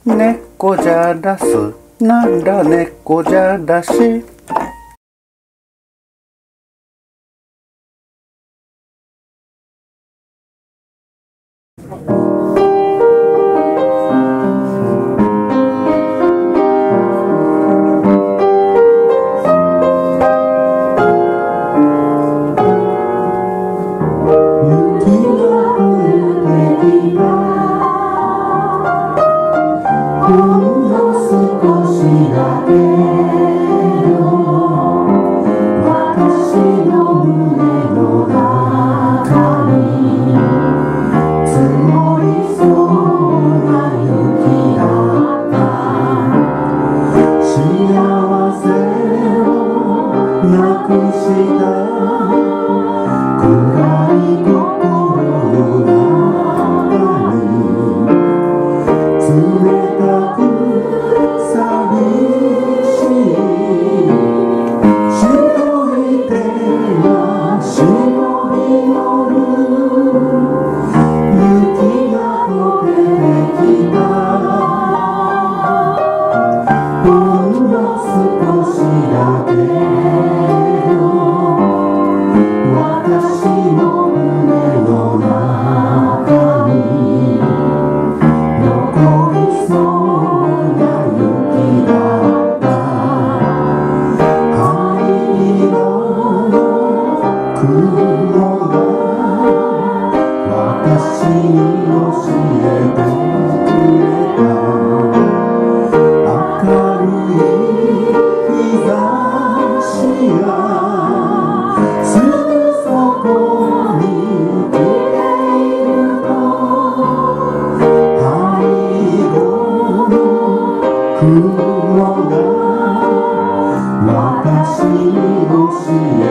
猫じゃらすなんだ猫じゃらし。 ほんの少しだけど私の胸の中に積もりそうな雪だった幸せをなくした暗い心の中に冷たく寂しい一人ではしぼり寄る雪が溶けてきたほんの少しだけど私の胸の中に残りそうな雪だった灰色の雲が私に教えてくれた明るい日差しがすぐそこに来ていると雲が私に教え